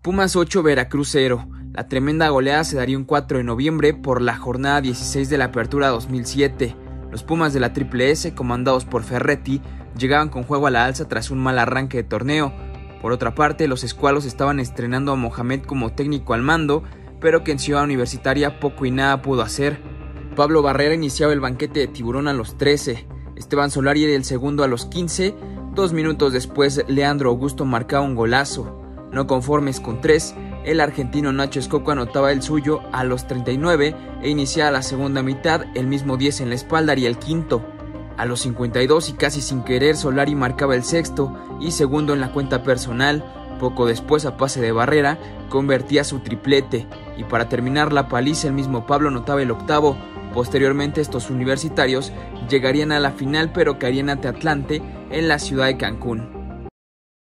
Pumas 8, Veracruz 0. La tremenda goleada se daría un 4 de noviembre por la jornada 16 de la Apertura 2007. Los Pumas de la Triple S, comandados por Ferretti, llegaban con juego a la alza tras un mal arranque de torneo. Por otra parte, los escualos estaban estrenando a Mohamed como técnico al mando, pero que en Ciudad Universitaria poco y nada pudo hacer. Pablo Barrera iniciaba el banquete de Tiburón a los 13, Esteban Solari era el segundo a los 15, 2 minutos después Leandro Augusto marcaba un golazo. No conformes con 3, el argentino Nacho Escoco anotaba el suyo a los 39 e iniciaba la segunda mitad, el mismo 10 en la espalda y el quinto. A los 52 y casi sin querer Solari marcaba el sexto y segundo en la cuenta personal. Poco después, a pase de Barrera, convertía su triplete y para terminar la paliza el mismo Pablo anotaba el octavo. Posteriormente estos universitarios llegarían a la final pero caerían ante Atlante en la ciudad de Cancún.